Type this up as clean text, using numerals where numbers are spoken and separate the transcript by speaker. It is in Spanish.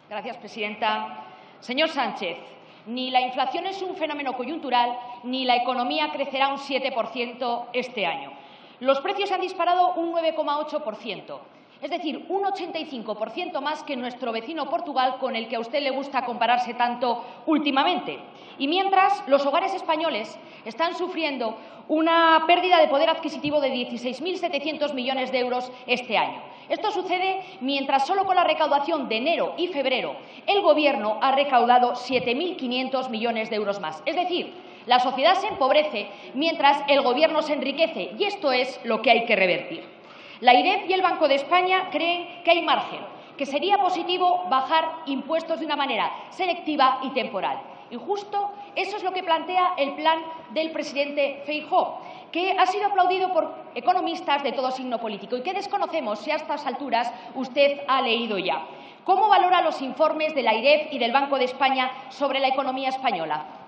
Speaker 1: Gracias, presidenta. Señor Sánchez, ni la inflación es un fenómeno coyuntural, ni la economía crecerá un 7% este año. Los precios han disparado un 9,8%, es decir, un 85% más que nuestro vecino Portugal, con el que a usted le gusta compararse tanto últimamente. Y mientras, los hogares españoles están sufriendo una pérdida de poder adquisitivo de 16.700 millones de euros este año. Esto sucede mientras solo con la recaudación de enero y febrero el Gobierno ha recaudado 7.500 millones de euros más. Es decir, la sociedad se empobrece mientras el Gobierno se enriquece, y esto es lo que hay que revertir. La AIREF y el Banco de España creen que hay margen, que sería positivo bajar impuestos de una manera selectiva y temporal. Y justo eso es lo que plantea el plan del presidente Feijóo, que ha sido aplaudido por economistas de todo signo político y que desconocemos si a estas alturas usted ha leído ya. ¿Cómo valora los informes de la AIREF y del Banco de España sobre la economía española?